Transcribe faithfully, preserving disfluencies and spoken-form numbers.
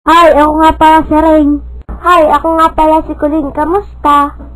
Hi, ako nga pala si Rain. Hi, ako nga pala si Colleen. Kamusta?